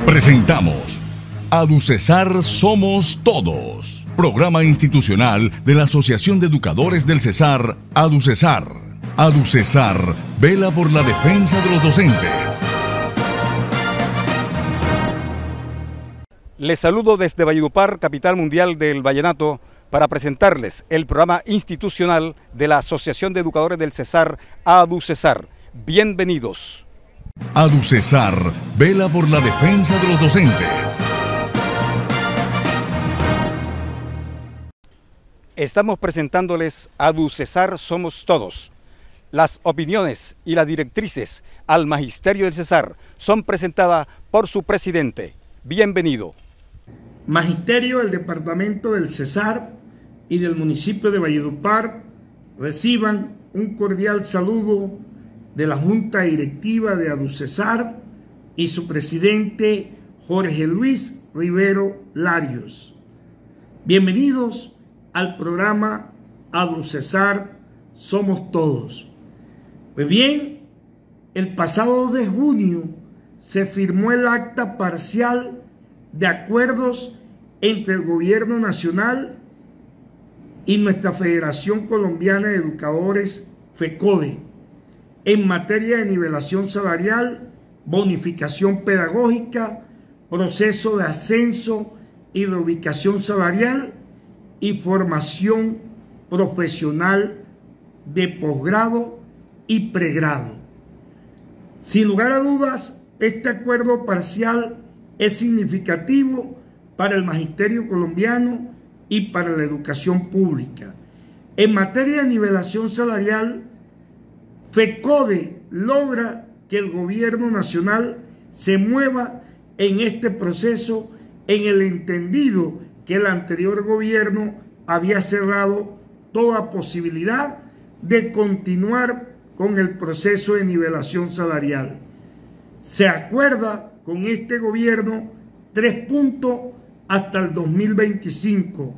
Presentamos ADUCESAR Somos Todos, programa institucional de la Asociación de Educadores del Cesar, ADUCESAR. ADUCESAR vela por la defensa de los docentes. Les saludo desde Valledupar, capital mundial del vallenato, para presentarles el programa institucional de la Asociación de Educadores del Cesar, ADUCESAR. Bienvenidos. ADUCESAR vela por la defensa de los docentes. Estamos presentándoles ADUCESAR Somos Todos. Las opiniones y las directrices al Magisterio del Cesar son presentadas por su presidente. Bienvenido. Magisterio del Departamento del Cesar y del municipio de Valledupar, reciban un cordial saludo de la Junta Directiva de ADUCESAR y su presidente Jorge Luis Rivero Larios. Bienvenidos al programa ADUCESAR Somos Todos. Pues bien, el pasado 2 de junio se firmó el acta parcial de acuerdos entre el Gobierno Nacional y nuestra Federación Colombiana de Educadores, FECODE, en materia de nivelación salarial, bonificación pedagógica, proceso de ascenso y reubicación salarial y formación profesional de posgrado y pregrado. Sin lugar a dudas, este acuerdo parcial es significativo para el magisterio colombiano y para la educación pública. En materia de nivelación salarial, FECODE logra que el gobierno nacional se mueva en este proceso en el entendido que el anterior gobierno había cerrado toda posibilidad de continuar con el proceso de nivelación salarial. Se acuerda con este gobierno 3 puntos hasta el 2025,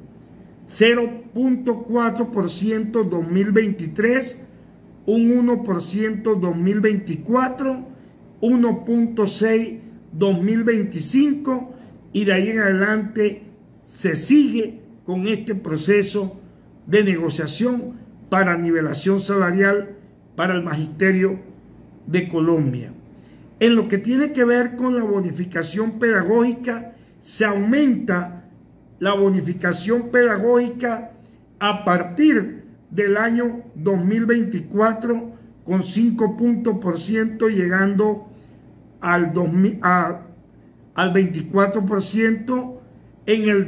0.4% 2023, un 1% 2024, 1.6% 2025 y de ahí en adelante se sigue con este proceso de negociación para nivelación salarial para el Magisterio de Colombia. En lo que tiene que ver con la bonificación pedagógica, se aumenta la bonificación pedagógica a partir del año 2024 con 5 puntos por ciento, llegando al 24%, en el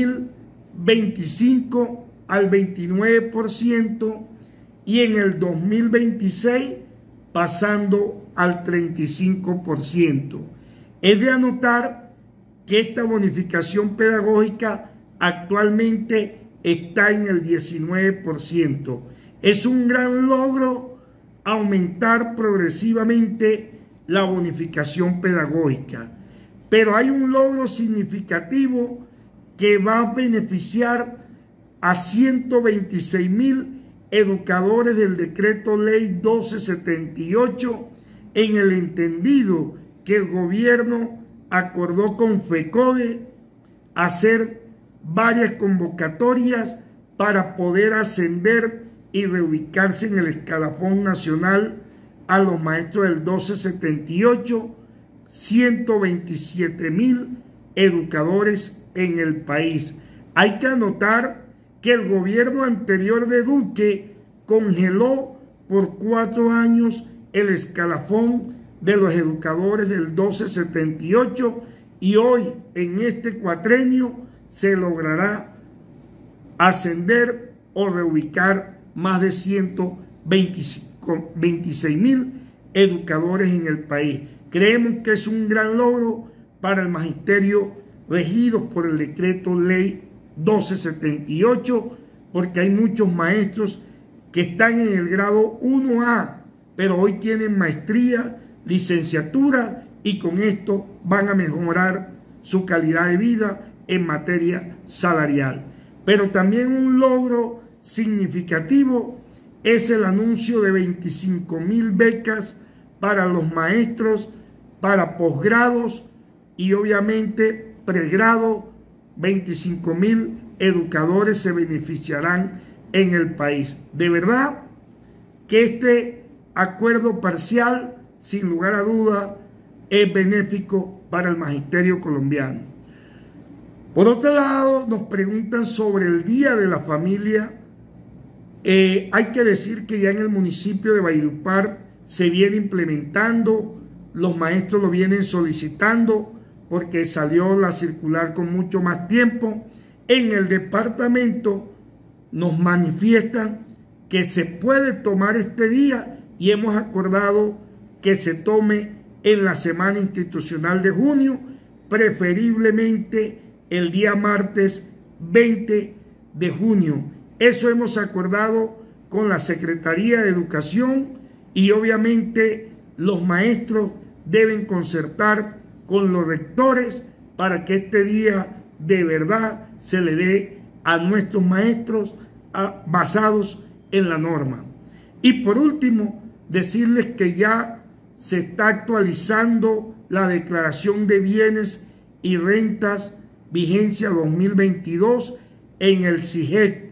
2025 al 29% y en el 2026 pasando al 35%. Es de anotar que esta bonificación pedagógica actualmente está en el 19%. Es un gran logro aumentar progresivamente la bonificación pedagógica, pero hay un logro significativo que va a beneficiar a 126,000 educadores del decreto ley 1278 en el entendido que el gobierno acordó con FECODE hacer varias convocatorias para poder ascender y reubicarse en el escalafón nacional a los maestros del 1278, 127,000 educadores en el país. Hay que anotar que el gobierno anterior de Duque congeló por 4 años el escalafón de los educadores del 1278 y hoy en este cuatrenio se logrará ascender o reubicar más de 126,000 educadores en el país. Creemos que es un gran logro para el magisterio regido por el decreto ley 1278, porque hay muchos maestros que están en el grado 1A, pero hoy tienen maestría, licenciatura y con esto van a mejorar su calidad de vida en materia salarial. Pero también un logro significativo es el anuncio de 25,000 becas para los maestros, para posgrados y obviamente pregrado, 25.000 educadores se beneficiarán en el país. De verdad que este acuerdo parcial, sin lugar a duda, es benéfico para el magisterio colombiano. Por otro lado, nos preguntan sobre el Día de la Familia. Hay que decir que ya en el municipio de Valledupar se viene implementando, los maestros lo vienen solicitando porque salió la circular con mucho más tiempo. En el departamento nos manifiestan que se puede tomar este día y hemos acordado que se tome en la semana institucional de junio, preferiblemente el día martes 20 de junio. Eso hemos acordado con la Secretaría de Educación y obviamente los maestros deben concertar con los rectores para que este día de verdad se le dé a nuestros maestros basados en la norma. Y por último, decirles que ya se está actualizando la declaración de bienes y rentas vigencia 2022 en el CIGEC.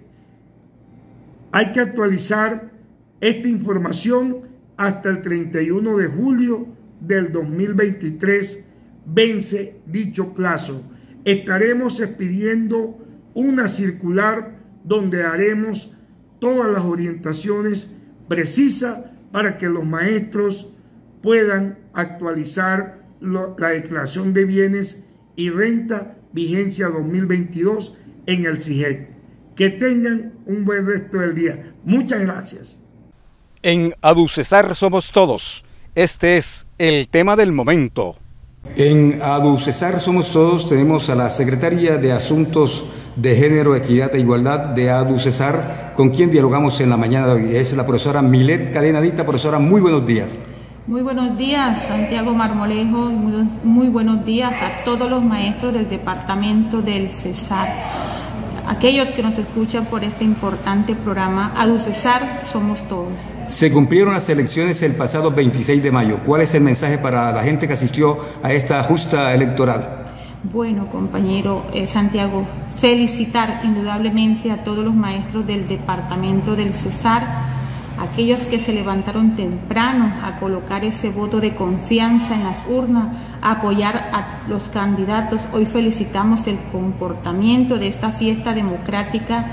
Hay que actualizar esta información hasta el 31 de julio del 2023, vence dicho plazo. Estaremos expidiendo una circular donde haremos todas las orientaciones precisas para que los maestros puedan actualizar la declaración de bienes y renta vigencia 2022 en el CIGEC. Que tengan un buen resto del día. Muchas gracias. En ADUCESAR somos todos. Este es el tema del momento. En ADUCESAR somos todos tenemos a la Secretaria de Asuntos de Género, Equidad e Igualdad de ADUCESAR, con quien dialogamos en la mañana de hoy. Es la profesora Milet Cadenadita. Profesora, muy buenos días. Muy buenos días, Santiago Marmolejo, y muy buenos días a todos los maestros del departamento del Cesar. Aquellos que nos escuchan por este importante programa, ADUCESAR somos todos. Se cumplieron las elecciones el pasado 26 de mayo. ¿Cuál es el mensaje para la gente que asistió a esta justa electoral? Bueno, compañero Santiago, felicitar indudablemente a todos los maestros del departamento del Cesar, aquellos que se levantaron temprano a colocar ese voto de confianza en las urnas, a apoyar a los candidatos. Hoy felicitamos el comportamiento de esta fiesta democrática,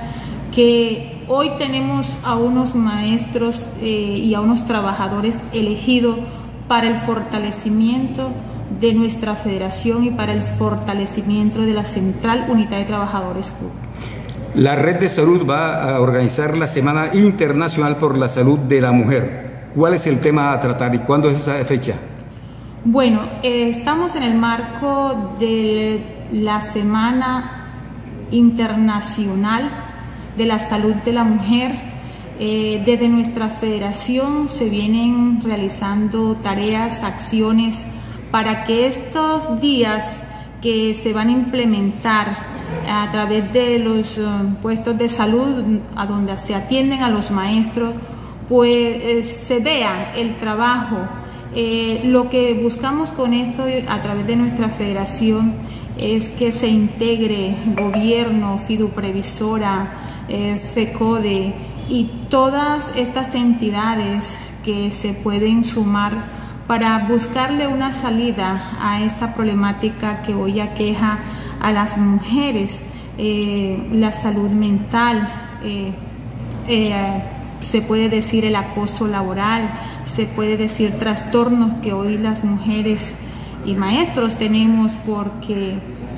que hoy tenemos a unos maestros y a unos trabajadores elegidos para el fortalecimiento de nuestra federación y para el fortalecimiento de la Central Unidad de Trabajadores CUT. La Red de Salud va a organizar la Semana Internacional por la Salud de la Mujer. ¿Cuál es el tema a tratar y cuándo es esa fecha? Bueno, estamos en el marco de la Semana Internacional de la Salud de la Mujer. Desde nuestra federación se vienen realizando tareas, acciones para que estos días que se van a implementar a través de los puestos de salud a donde se atienden a los maestros, pues se vea el trabajo. Lo que buscamos con esto a través de nuestra federación es que se integre gobierno, Fiduprevisora, FECODE y todas estas entidades que se pueden sumar para buscarle una salida a esta problemática que hoy aqueja a las mujeres, la salud mental, se puede decir el acoso laboral, se puede decir trastornos que hoy las mujeres y maestros tenemos porque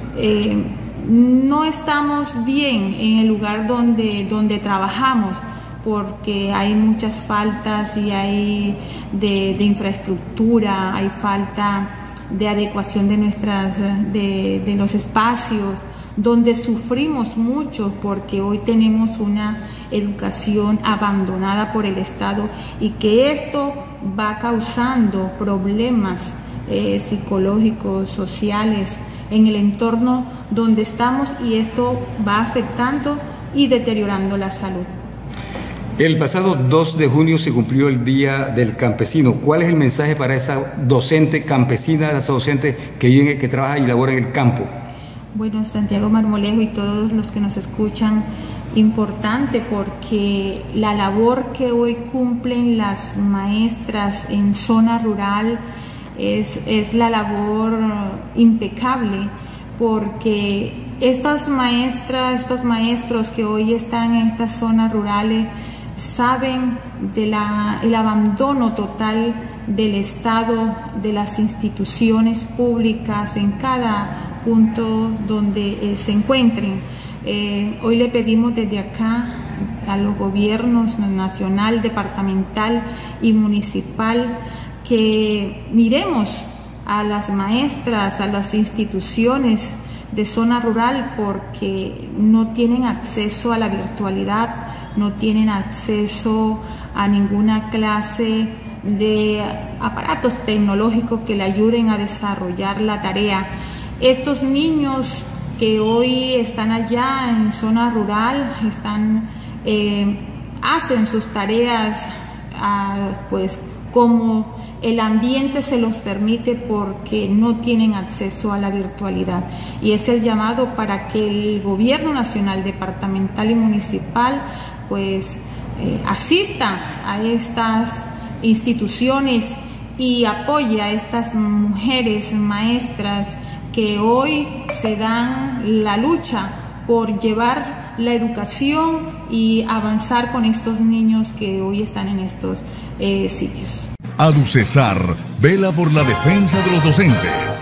no estamos bien en el lugar donde trabajamos, porque hay muchas faltas y hay de infraestructura, hay falta de adecuación de los espacios, donde sufrimos mucho porque hoy tenemos una educación abandonada por el Estado y que esto va causando problemas psicológicos, sociales en el entorno donde estamos, y esto va afectando y deteriorando la salud. El pasado 2 de junio se cumplió el Día del Campesino. ¿Cuál es el mensaje para esa docente campesina, esa docente que trabaja y labora en el campo? Bueno, Santiago Marmolejo y todos los que nos escuchan, importante porque la labor que hoy cumplen las maestras en zona rural es la labor impecable, porque estas maestras, estos maestros que hoy están en estas zonas rurales saben del abandono total del Estado, de las instituciones públicas en cada punto donde se encuentren. Hoy le pedimos desde acá a los gobiernos nacional, departamental y municipal que miremos a las maestras, a las instituciones de zona rural, porque no tienen acceso a la virtualidad, no tienen acceso a ninguna clase de aparatos tecnológicos que le ayuden a desarrollar la tarea. Estos niños que hoy están allá en zona rural, hacen sus tareas pues como el ambiente se los permite, porque no tienen acceso a la virtualidad. Y es el llamado para que el gobierno nacional, departamental y municipal pues asista a estas instituciones y apoye a estas mujeres maestras que hoy se dan la lucha por llevar la educación y avanzar con estos niños que hoy están en estos sitios. ADUCESAR vela por la defensa de los docentes.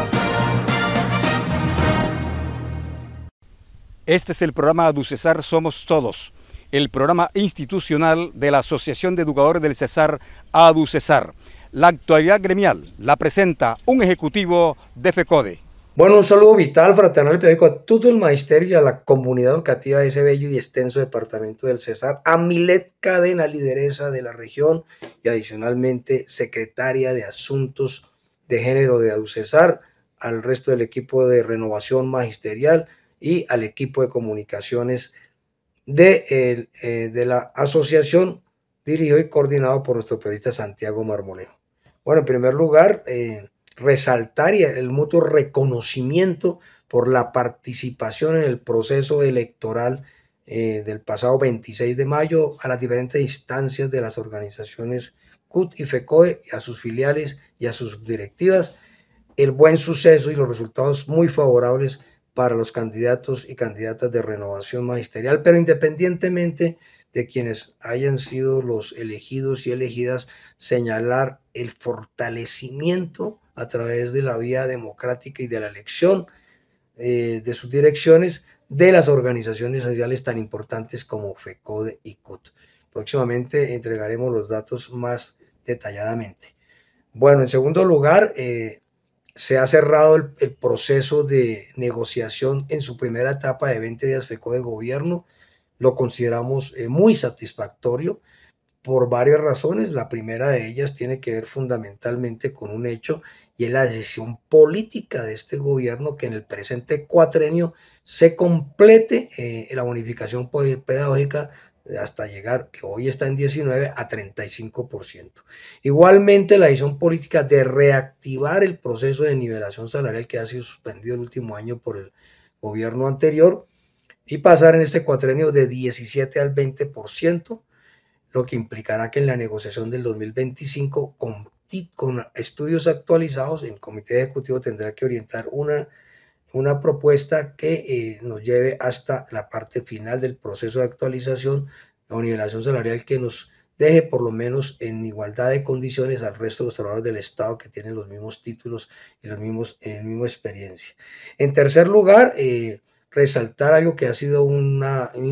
Este es el programa ADUCESAR Somos Todos, el programa institucional de la Asociación de Educadores del Cesar, ADUCESAR. La actualidad gremial la presenta un ejecutivo de FECODE. Bueno, un saludo vital, fraternal y periódico a todo el magisterio y a la comunidad educativa de ese bello y extenso departamento del Cesar, a Milet Cadena, lideresa de la región y adicionalmente secretaria de Asuntos de Género de ADUCESAR, al resto del equipo de renovación magisterial y al equipo de comunicaciones de la asociación, dirigido y coordinado por nuestro periodista Santiago Marmolejo. Bueno, en primer lugar, resaltar el mutuo reconocimiento por la participación en el proceso electoral del pasado 26 de mayo a las diferentes instancias de las organizaciones CUT y FECODE, a sus filiales y a sus directivas, el buen suceso y los resultados muy favorables para los candidatos y candidatas de renovación magisterial, pero independientemente de quienes hayan sido los elegidos y elegidas, señalar el fortalecimiento a través de la vía democrática y de la elección de sus direcciones de las organizaciones sociales tan importantes como FECODE y CUT. Próximamente entregaremos los datos más detalladamente. Bueno, en segundo lugar, se ha cerrado el proceso de negociación en su primera etapa de 20 días FECODE Gobierno. Lo consideramos muy satisfactorio por varias razones. La primera de ellas tiene que ver fundamentalmente con un hecho, y es la decisión política de este gobierno que en el presente cuatrenio se complete la bonificación pedagógica hasta llegar, que hoy está en 19, a 35%. Igualmente, la decisión política de reactivar el proceso de nivelación salarial que ha sido suspendido el último año por el gobierno anterior y pasar en este cuatrenio de 17 al 20%, lo que implicará que en la negociación del 2025, con estudios actualizados, el Comité Ejecutivo tendrá que orientar una propuesta que nos lleve hasta la parte final del proceso de actualización o nivelación salarial, que nos deje por lo menos en igualdad de condiciones al resto de los trabajadores del Estado que tienen los mismos títulos y la misma experiencia. En tercer lugar, resaltar algo que ha sido un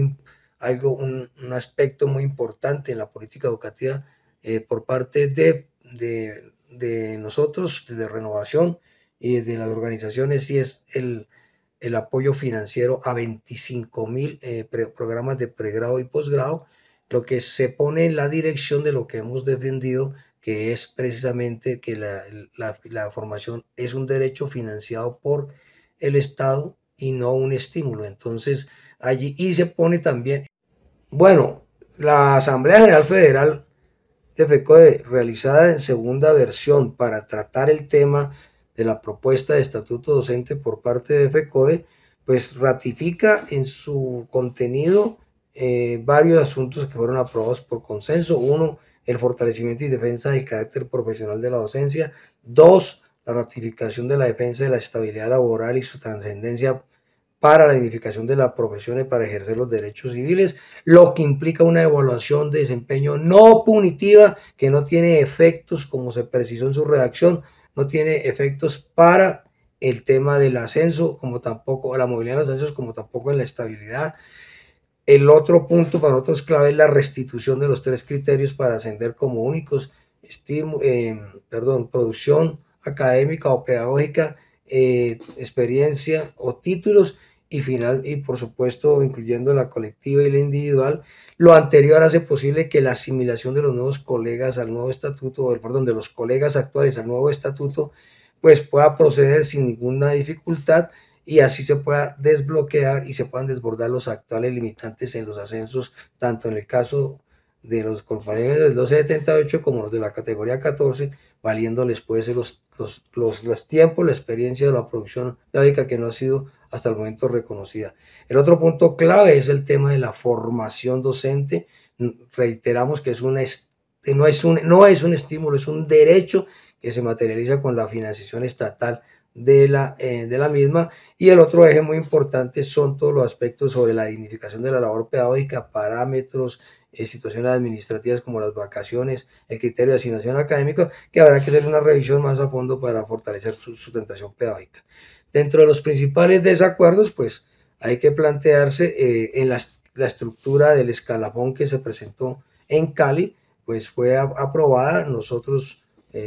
aspecto muy importante en la política educativa por parte de nosotros, de Renovación y de las organizaciones, y es el apoyo financiero a 25,000 programas de pregrado y posgrado, lo que se pone en la dirección de lo que hemos defendido, que es precisamente que la formación es un derecho financiado por el Estado y no un estímulo. Entonces allí, y se pone también, bueno, La Asamblea General Federal de FECODE, realizada en segunda versión para tratar el tema de la propuesta de estatuto docente por parte de FECODE, pues ratifica en su contenido varios asuntos que fueron aprobados por consenso. Uno, el fortalecimiento y defensa del carácter profesional de la docencia. Dos, la ratificación de la defensa de la estabilidad laboral y su trascendencia para la dignificación de la profesión y para ejercer los derechos civiles, lo que implica una evaluación de desempeño no punitiva, que no tiene efectos, como se precisó en su redacción, no tiene efectos para el tema del ascenso, como tampoco la movilidad de los ascensos, como tampoco en la estabilidad. El otro punto para nosotros clave es la restitución de los 3 criterios para ascender como únicos, producción académica o pedagógica, experiencia o títulos, y por supuesto incluyendo la colectiva y la individual. Lo anterior hace posible que la asimilación de los nuevos colegas al nuevo estatuto, de los colegas actuales al nuevo estatuto, pues pueda proceder sin ninguna dificultad, y así se pueda desbloquear y se puedan desbordar los actuales limitantes en los ascensos, tanto en el caso de los compañeros del 1278 como los de la categoría 14, valiéndoles pues los tiempos, la experiencia de la producción pedagógica que no ha sido hasta el momento reconocida. El otro punto clave es el tema de la formación docente. Reiteramos que no es un estímulo, es un derecho que se materializa con la financiación estatal de la misma. Y el otro eje muy importante son todos los aspectos sobre la dignificación de la labor pedagógica, parámetros, situaciones administrativas como las vacaciones, el criterio de asignación académica, que habrá que hacer una revisión más a fondo para fortalecer su sustentación pedagógica. Dentro de los principales desacuerdos, pues hay que plantearse en la estructura del escalafón que se presentó en Cali, pues fue aprobada. Nosotros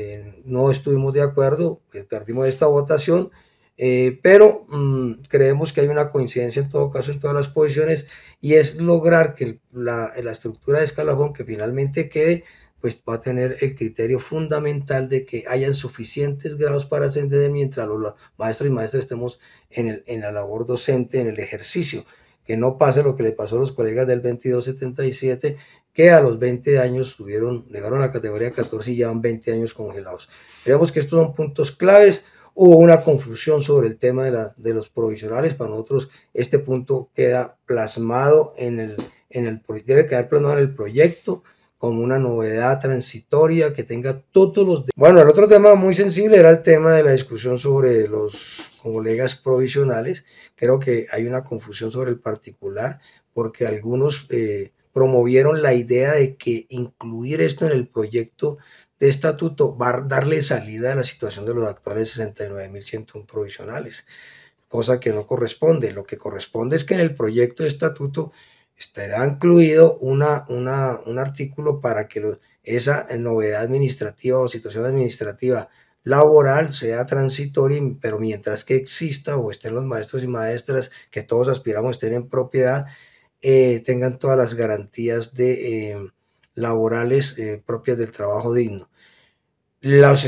no estuvimos de acuerdo, perdimos esta votación, pero creemos que hay una coincidencia en todo caso en todas las posiciones, y es lograr que la estructura de escalafón que finalmente quede, pues va a tener el criterio fundamental de que hayan suficientes grados para ascender mientras los maestros y maestras estemos en la labor docente, en el ejercicio, que no pase lo que le pasó a los colegas del 2277, que a los 20 años llegaron a la categoría 14 y llevan 20 años congelados. Creemos que estos son puntos claves. Hubo una confusión sobre el tema de los provisionales. Para nosotros este punto queda plasmado debe quedar plasmado en el proyecto como una novedad transitoria que tenga todos los... Bueno, el otro tema muy sensible era el tema de la discusión sobre los colegas provisionales. Creo que hay una confusión sobre el particular, porque algunos promovieron la idea de que incluir esto en el proyecto de estatuto va a darle salida a la situación de los actuales 69.101 provisionales, cosa que no corresponde. Lo que corresponde es que en el proyecto de estatuto estará incluido un artículo para que esa novedad administrativa o situación administrativa laboral sea transitoria, pero mientras que exista o estén los maestros y maestras, que todos aspiramos estén en propiedad, tengan todas las garantías laborales propias del trabajo digno. Los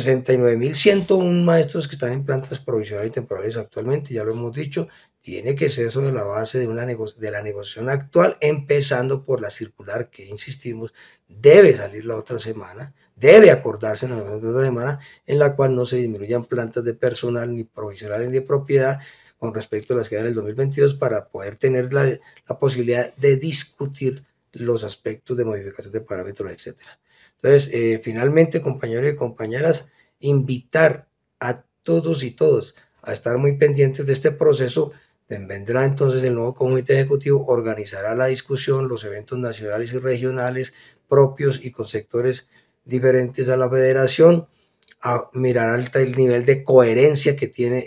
69.101 maestros que están en plantas provisionales y temporales actualmente, ya lo hemos dicho, tiene que ser sobre la base de la negociación actual, empezando por la circular que, insistimos, debe salir la otra semana, debe acordarse en la otra semana, en la cual no se disminuyan plantas de personal ni provisionales ni de propiedad con respecto a las que eran en el 2022, para poder tener la posibilidad de discutir los aspectos de modificación de parámetros, etc. Entonces, finalmente, compañeros y compañeras, invitar a todos y todas a estar muy pendientes de este proceso. Vendrá entonces el nuevo comité ejecutivo, organizará la discusión, los eventos nacionales y regionales propios y con sectores diferentes a la federación, mirará el nivel de coherencia que tiene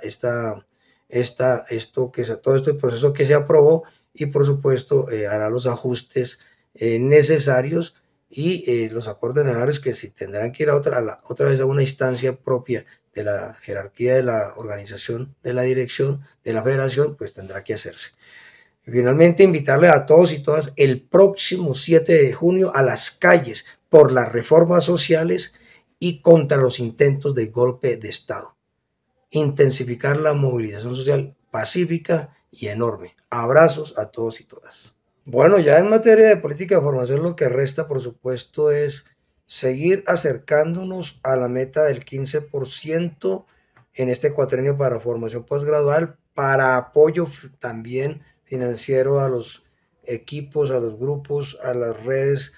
todo este proceso que se aprobó, y por supuesto hará los ajustes necesarios y los acuerdos necesarios, que si tendrán que ir otra vez a una instancia propia de la jerarquía de la organización, de la dirección de la federación, pues tendrá que hacerse. Y finalmente, invitarle a todos y todas el próximo 7 de junio a las calles por las reformas sociales y contra los intentos de golpe de Estado. Intensificar la movilización social pacífica y enorme. Abrazos a todos y todas. Bueno, ya en materia de política de formación lo que resta, por supuesto, es seguir acercándonos a la meta del 15% en este cuatrenio para formación posgradual, para apoyo también financiero a los equipos, a los grupos, a las redes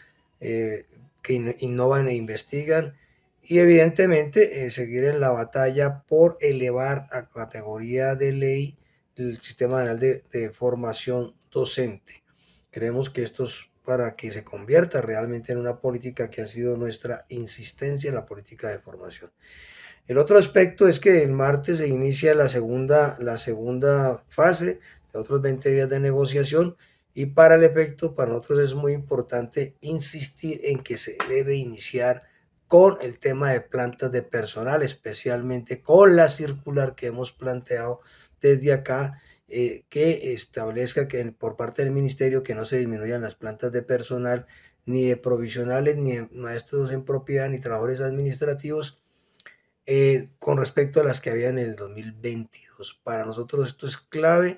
que innovan e investigan, y evidentemente seguir en la batalla por elevar a categoría de ley el Sistema Nacional de Formación Docente. Creemos que esto es para que se convierta realmente en una política que ha sido nuestra insistencia en la política de formación. El otro aspecto es que el martes se inicia la segunda fase de otros 20 días de negociación, y para el efecto, para nosotros es muy importante insistir en que se debe iniciar con el tema de plantas de personal, especialmente con la circular que hemos planteado desde acá, que establezca que por parte del ministerio que no se disminuyan las plantas de personal, ni de provisionales, ni de maestros en propiedad, ni trabajadores administrativos, con respecto a las que había en el 2022. Para nosotros esto es clave,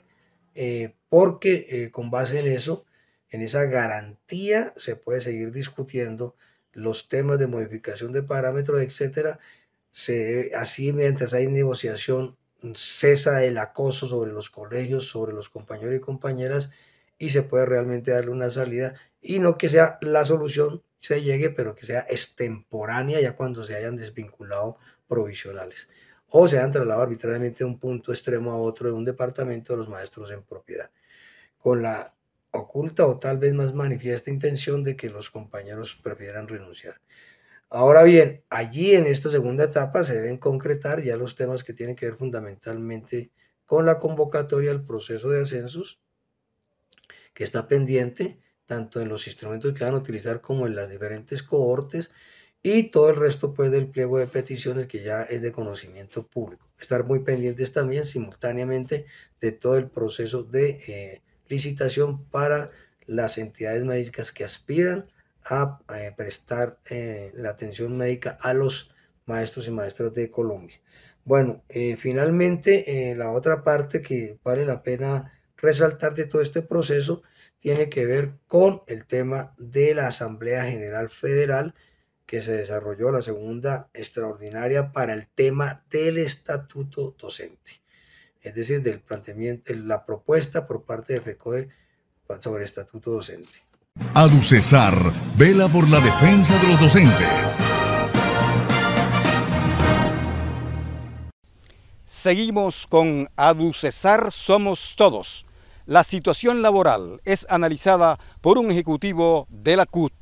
porque con base en eso, en esa garantía, se puede seguir discutiendo los temas de modificación de parámetros, etcétera. Así, mientras hay negociación, cesa el acoso sobre los colegios, sobre los compañeros y compañeras, y se puede realmente darle una salida, y no que sea la solución se llegue, pero que sea extemporánea ya cuando se hayan desvinculado provisionales o se han trasladado arbitrariamente de un punto extremo a otro de un departamento de los maestros en propiedad, con la oculta o tal vez más manifiesta intención de que los compañeros prefieran renunciar. Ahora bien, allí en esta segunda etapa se deben concretar ya los temas que tienen que ver fundamentalmente con la convocatoria al proceso de ascensos, que está pendiente tanto en los instrumentos que van a utilizar como en las diferentes cohortes, y todo el resto pues del pliego de peticiones que ya es de conocimiento público. Estar muy pendientes también simultáneamente de todo el proceso de licitación para las entidades médicas que aspiran a prestar la atención médica a los maestros y maestras de Colombia. Bueno, finalmente la otra parte que vale la pena resaltar de todo este proceso tiene que ver con el tema de la Asamblea General Federal, que se desarrolló la segunda extraordinaria para el tema del estatuto docente, es decir, del planteamiento, la propuesta por parte de FECODE sobre el estatuto docente. ADUCESAR vela por la defensa de los docentes. Seguimos con ADUCESAR Somos Todos. La situación laboral es analizada por un ejecutivo de la CUT.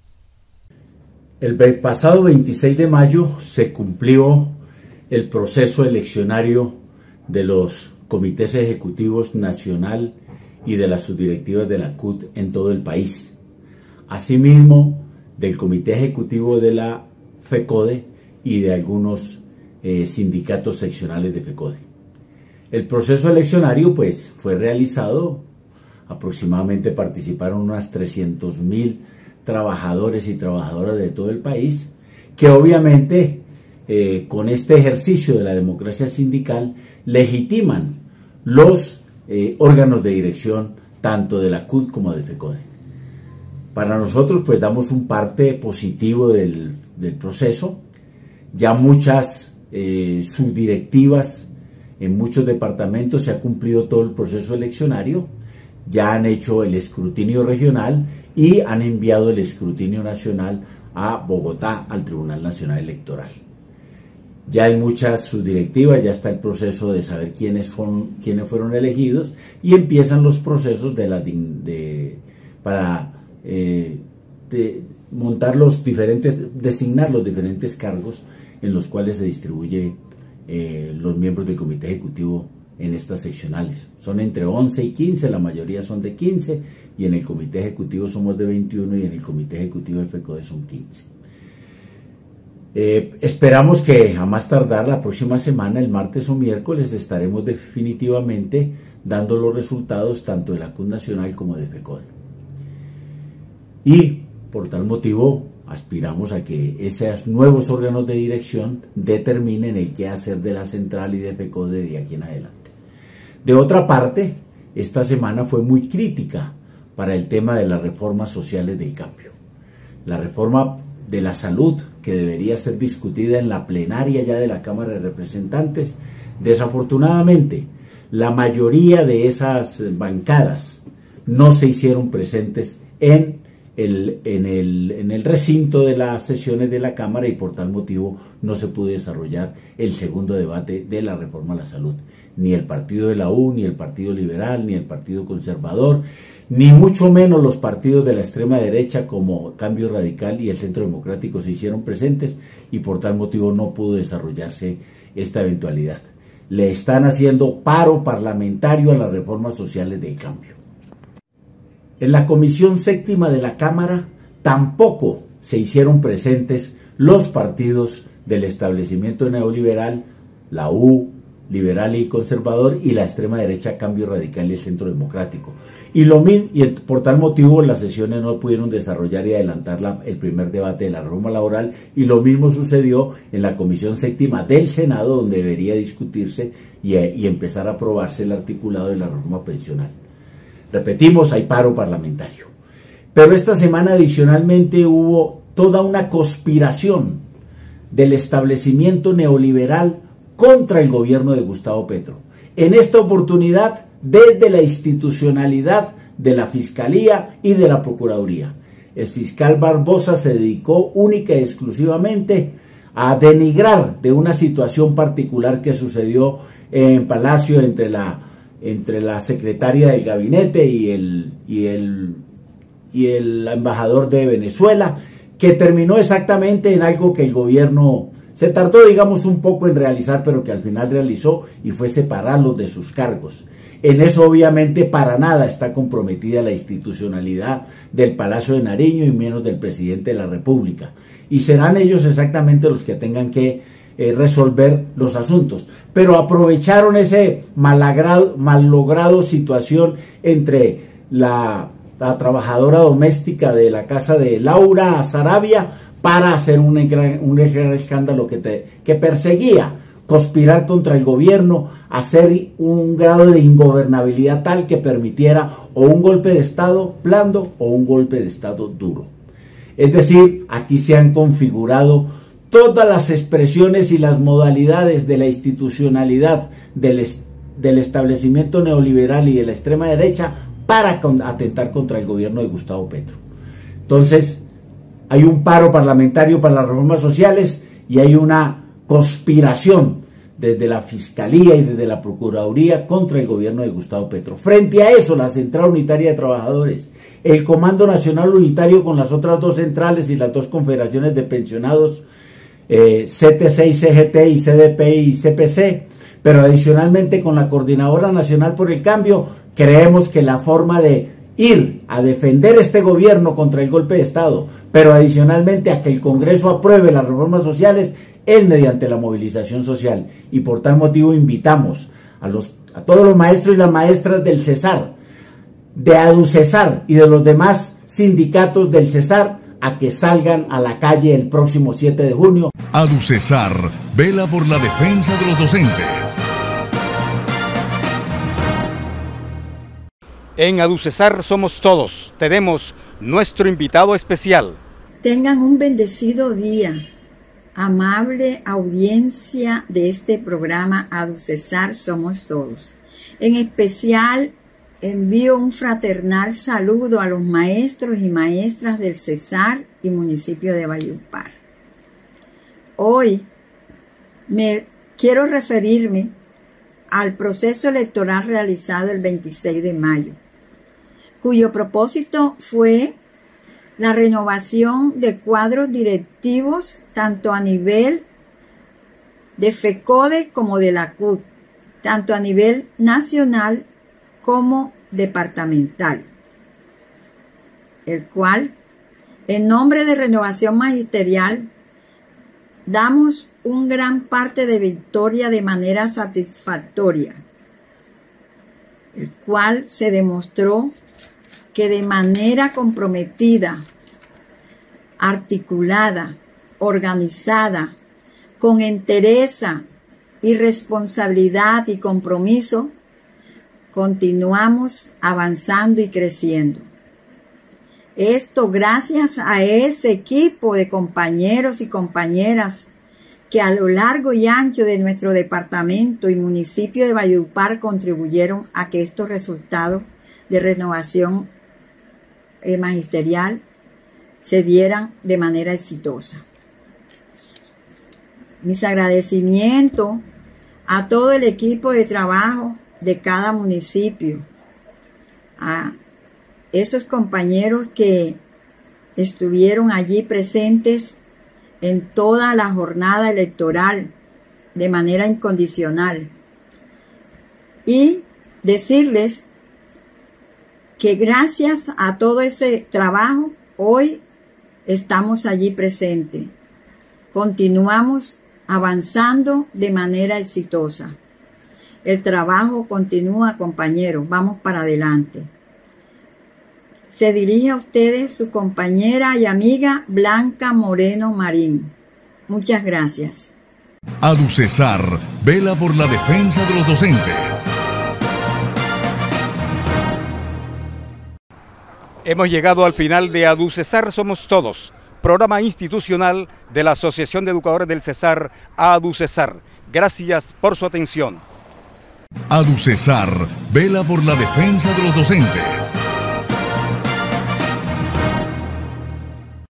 El pasado 26 de mayo se cumplió el proceso eleccionario de los comités ejecutivos nacional y de las subdirectivas de la CUT en todo el país. Asimismo, del comité ejecutivo de la FECODE y de algunos sindicatos seccionales de FECODE. El proceso eleccionario pues fue realizado, aproximadamente participaron unas 300.000 trabajadores y trabajadoras de todo el país, que obviamente con este ejercicio de la democracia sindical legitiman los órganos de dirección tanto de la CUT como de FECODE. Para nosotros pues damos un parte positivo del proceso. Ya muchas subdirectivas en muchos departamentos se ha cumplido todo el proceso eleccionario, ya han hecho el escrutinio regional y han enviado el escrutinio nacional a Bogotá, al Tribunal Nacional Electoral. Ya en muchas subdirectivas ya está el proceso de saber quiénes fueron elegidos, y empiezan los procesos para montar designar los diferentes cargos en los cuales se distribuye los miembros del comité ejecutivo en estas seccionales. Son entre 11 y 15, la mayoría son de 15, y en el comité ejecutivo somos de 21, y en el comité ejecutivo del FECODE son 15. Esperamos que a más tardar la próxima semana, el martes o miércoles, estaremos definitivamente dando los resultados tanto de la CUT Nacional como de FECODE. Y por tal motivo aspiramos a que esos nuevos órganos de dirección determinen el qué hacer de la central y de FECODE de aquí en adelante. De otra parte, esta semana fue muy crítica para el tema de las reformas sociales del cambio. La reforma de la salud, que debería ser discutida en la plenaria ya de la Cámara de Representantes, desafortunadamente la mayoría de esas bancadas no se hicieron presentes en el recinto de las sesiones de la Cámara y por tal motivo no se pudo desarrollar el segundo debate de la reforma a la salud. Ni el partido de la U, ni el Partido Liberal, ni el Partido Conservador, ni mucho menos los partidos de la extrema derecha como Cambio Radical y el Centro Democrático se hicieron presentes y por tal motivo no pudo desarrollarse esta eventualidad. Le están haciendo paro parlamentario a las reformas sociales del cambio. En la Comisión Séptima de la Cámara tampoco se hicieron presentes los partidos del establecimiento neoliberal, la U, Liberal y Conservador, y la extrema derecha Cambio Radical y el Centro Democrático. Y por tal motivo las sesiones no pudieron desarrollar y adelantar el primer debate de la reforma laboral, y lo mismo sucedió en la Comisión Séptima del Senado, donde debería discutirse y empezar a aprobarse el articulado de la reforma pensional. Repetimos, hay paro parlamentario. Pero esta semana adicionalmente hubo toda una conspiración del establecimiento neoliberal contra el gobierno de Gustavo Petro. En esta oportunidad, desde la institucionalidad de la Fiscalía y de la Procuraduría. El fiscal Barbosa se dedicó única y exclusivamente a denigrar de una situación particular que sucedió en Palacio entre la secretaria del gabinete y el embajador de Venezuela, que terminó exactamente en algo que el gobierno se tardó, digamos, un poco en realizar, pero que al final realizó, y fue separarlos de sus cargos. En eso obviamente para nada está comprometida la institucionalidad del Palacio de Nariño y menos del presidente de la República. Y serán ellos exactamente los que tengan que resolver los asuntos. Pero aprovecharon ese mal logrado situación entre la trabajadora doméstica de la casa de Laura Sarabia para hacer un gran escándalo que perseguía conspirar contra el gobierno, hacer un grado de ingobernabilidad tal que permitiera o un golpe de Estado blando o un golpe de Estado duro. Es decir, aquí se han configurado todas las expresiones y las modalidades de la institucionalidad del establecimiento neoliberal y de la extrema derecha para atentar contra el gobierno de Gustavo Petro. Entonces, hay un paro parlamentario para las reformas sociales y hay una conspiración desde la Fiscalía y desde la Procuraduría contra el gobierno de Gustavo Petro. Frente a eso, la Central Unitaria de Trabajadores, el Comando Nacional Unitario con las otras dos centrales y las dos confederaciones de pensionados, CTC y CGT y CDP y CPC, pero adicionalmente con la Coordinadora Nacional por el Cambio, creemos que la forma de ir a defender este gobierno contra el golpe de Estado, pero adicionalmente a que el Congreso apruebe las reformas sociales, es mediante la movilización social. Y por tal motivo invitamos a todos los maestros y las maestras del Cesar, de ADUCESAR y de los demás sindicatos del Cesar a que salgan a la calle el próximo 7 de junio. ADUCESAR vela por la defensa de los docentes. En ADUCESAR somos todos. Tenemos nuestro invitado especial. Tengan un bendecido día. Amable audiencia de este programa ADUCESAR somos todos. En especial envío un fraternal saludo a los maestros y maestras del Cesar y municipio de Valledupar. Hoy quiero referirme al proceso electoral realizado el 26 de mayo, cuyo propósito fue la renovación de cuadros directivos tanto a nivel de FECODE como de la CUT, tanto a nivel nacional como departamental, el cual, en nombre de Renovación Magisterial, damos un gran parte de victoria de manera satisfactoria, el cual se demostró que de manera comprometida, articulada, organizada, con entereza y responsabilidad y compromiso, continuamos avanzando y creciendo. Esto gracias a ese equipo de compañeros y compañeras que a lo largo y ancho de nuestro departamento y municipio de Valledupar contribuyeron a que estos resultados de renovación magisterial se dieran de manera exitosa. Mis agradecimientos a todo el equipo de trabajo de cada municipio, a esos compañeros que estuvieron allí presentes en toda la jornada electoral de manera incondicional, y decirles que gracias a todo ese trabajo hoy estamos allí presentes. Continuamos avanzando de manera exitosa. El trabajo continúa, compañeros, vamos para adelante. Se dirige a ustedes su compañera y amiga Blanca Moreno Marín. Muchas gracias. ADUCESAR vela por la defensa de los docentes. Hemos llegado al final de ADUCESAR Somos Todos, programa institucional de la Asociación de Educadores del Cesar, ADUCESAR. Gracias por su atención. ADUCESAR vela por la defensa de los docentes.